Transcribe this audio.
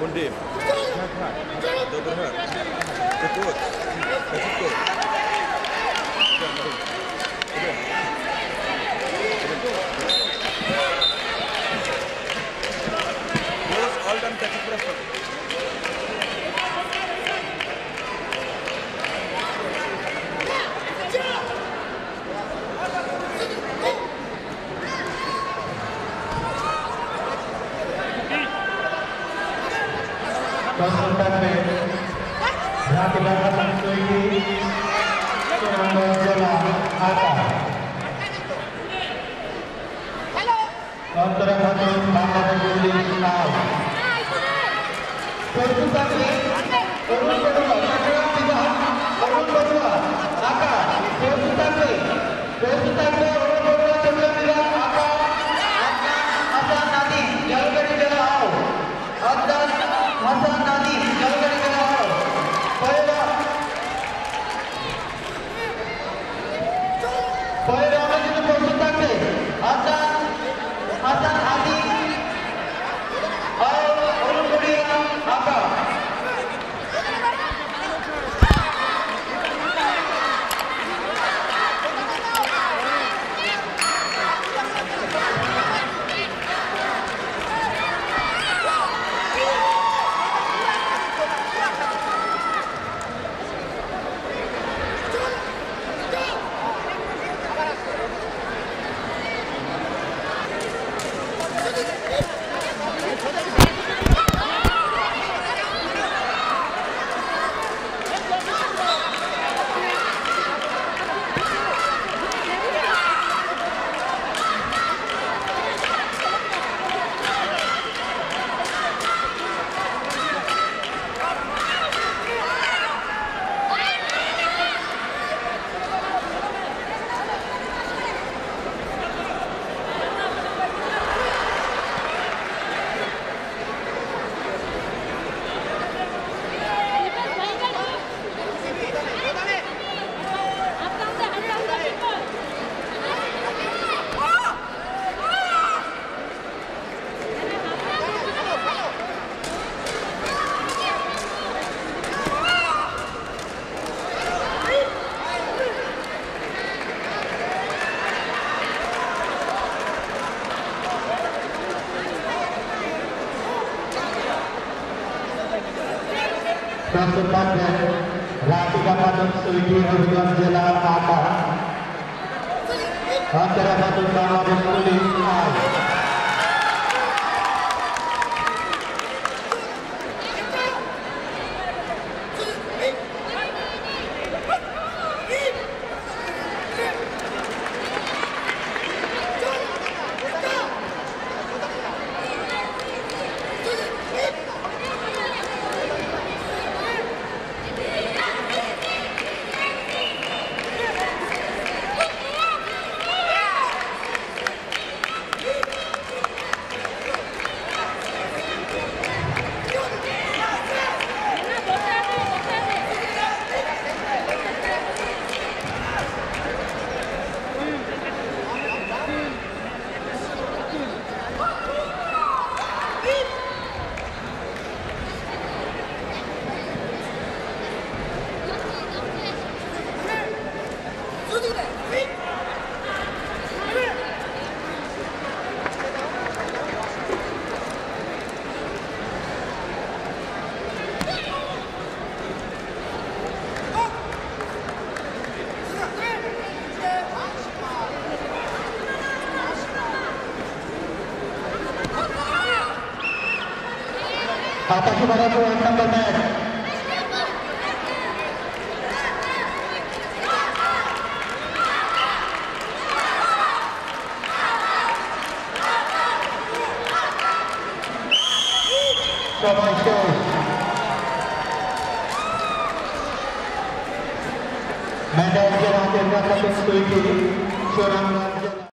Dim. Don't hurt. Good work. That's it, good. All done, take it for a Pasukan berarti dapat memiliki seorang bola atas. Antara satu bangga berdiri final. Pasukan urut kedua, kedua tiga, urut kedua, akan pasukan urut kedua sembilan tiga akan Hasan Nadim jalan dari jauh. Hasan Nadim jalan dari jauh. Poin orang itu pasukan Hasan Nadim. Urut kedua akan pasukan Ratika Padang Sugi Hubungan Jela Apa antara satu bangga berdiri final. Atas kepada tuan number 9. Manager akhirnya satu setuju seorang